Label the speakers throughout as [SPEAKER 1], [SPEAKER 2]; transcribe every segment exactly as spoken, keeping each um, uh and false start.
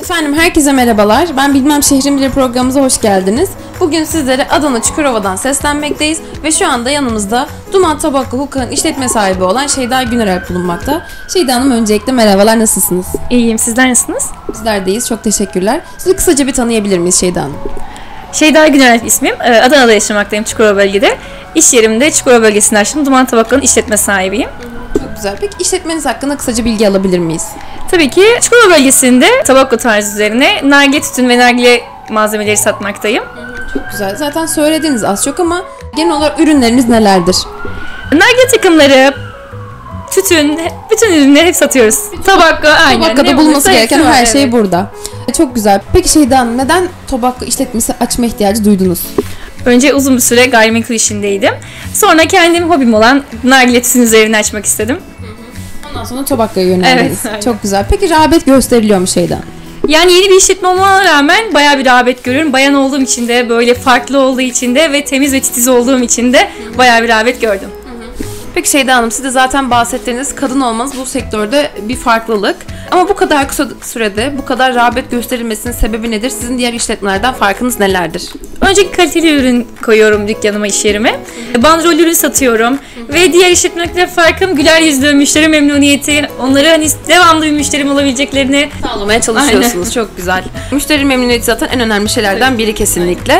[SPEAKER 1] Efendim herkese merhabalar. Ben Bilmem Şehrim Bilir programımıza hoş geldiniz. Bugün sizlere Adana Çukurova'dan seslenmekteyiz ve şu anda yanımızda Duman Tobacco Hookah'ın işletme sahibi olan Şeyda Güneralp bulunmakta. Şeyda Hanım öncelikle merhabalar, nasılsınız?
[SPEAKER 2] İyiyim, sizler nasılsınız?
[SPEAKER 1] Bizler deyiz, çok teşekkürler. Sizi kısaca bir tanıyabilir miyiz Şeyda Hanım?
[SPEAKER 2] Şeyda Güneralp ismim. Adana'da yaşamaktayım, Çukurova bölgede. İş yerimde Çukurova bölgesinde açtım. Duman Tobacco'nun işletme sahibiyim.
[SPEAKER 1] Çok güzel. Peki işletmeniz hakkında kısaca bilgi alabilir miyiz?
[SPEAKER 2] Tabii ki Çukurova bölgesinde tabakko tarzı üzerine nargile tütün ve nargile malzemeleri satmaktayım.
[SPEAKER 1] Çok güzel. Zaten söylediniz az çok ama genel olarak ürünleriniz nelerdir?
[SPEAKER 2] Nargile takımları, tütün, bütün ürünleri hep satıyoruz. Tabakko, aynen.
[SPEAKER 1] Tobacco'da bulunması gereken
[SPEAKER 2] var,
[SPEAKER 1] her şey
[SPEAKER 2] evet.
[SPEAKER 1] burada. Çok güzel. Peki Şeyda Hanım, neden tobacco işletmesi açma ihtiyacı duydunuz?
[SPEAKER 2] Önce uzun bir süre gayrimenkul işindeydim. Sonra kendim hobim olan nargile tütün üzerine açmak istedim.
[SPEAKER 1] Ondan sonra tobacco'ya yöneldiniz.
[SPEAKER 2] Evet, aynen.
[SPEAKER 1] Çok güzel. Peki rağbet gösteriliyor mu Şeyda?
[SPEAKER 2] Yani yeni bir işletme olmama rağmen bayağı bir rağbet görüyorum. Bayan olduğum için de, böyle farklı olduğu için de ve temiz ve titiz olduğum için de bayağı bir rağbet gördüm.
[SPEAKER 1] Peki Şeyda Hanım, siz de zaten bahsettiğiniz kadın olmanız bu sektörde bir farklılık. Ama bu kadar kısa sürede bu kadar rağbet gösterilmesinin sebebi nedir? Sizin diğer işletmelerden farkınız nelerdir?
[SPEAKER 2] Önceki kaliteli ürün koyuyorum dükkanıma, iş yerime. Bandrol ürün satıyorum. Ve diğer işletmelerden farkım güler yüzlü, müşteri memnuniyeti. Onları hani devamlı bir müşterim olabileceklerini
[SPEAKER 1] Sağlamaya çalışıyorsunuz.
[SPEAKER 2] Aynen.
[SPEAKER 1] Çok güzel. Müşteri memnuniyeti zaten en önemli şeylerden biri kesinlikle.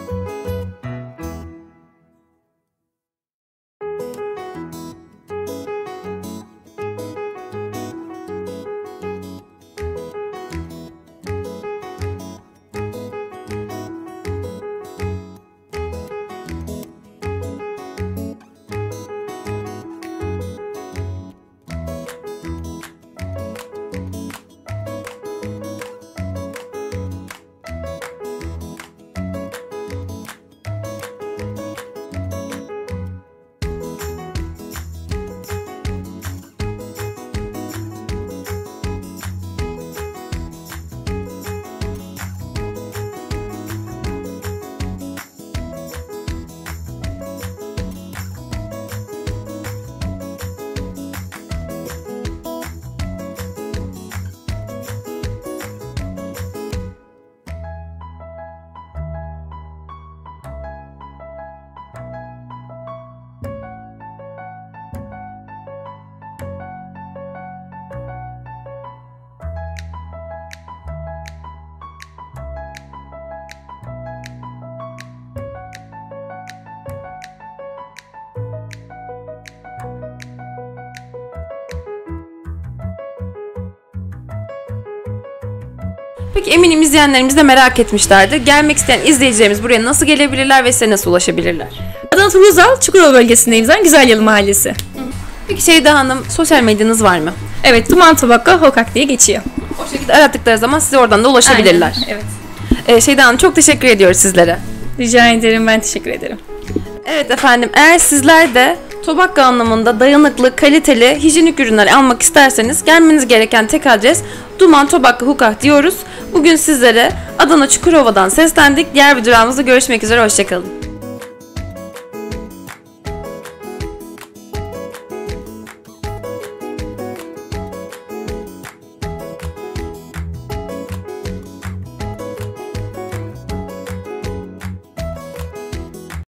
[SPEAKER 1] Peki eminim izleyenlerimiz de merak etmişlerdir. Gelmek isteyen izleyicilerimiz buraya nasıl gelebilirler ve size nasıl ulaşabilirlar?
[SPEAKER 2] Adana Turuzal, Çukurova bölgesindeyim zaten, Güzelyalı Mahallesi.
[SPEAKER 1] Peki Şeyda Hanım, sosyal medyanız var mı?
[SPEAKER 2] Evet, Duman Tobacco Hookah diye geçiyor.
[SPEAKER 1] O şekilde arattıkları zaman size oradan da ulaşabilirler.
[SPEAKER 2] Aynen, evet.
[SPEAKER 1] Ee, Şeyda Hanım, çok teşekkür ediyoruz sizlere.
[SPEAKER 2] Rica ederim, ben teşekkür ederim.
[SPEAKER 1] Evet efendim, eğer sizler de tobacco anlamında dayanıklı, kaliteli, hijyenik ürünler almak isterseniz gelmeniz gereken tek adres Duman Tobacco Hookah diyoruz. Bugün sizlere Adana Çukurova'dan seslendik. Diğer bir durağımızda görüşmek üzere, hoşçakalın.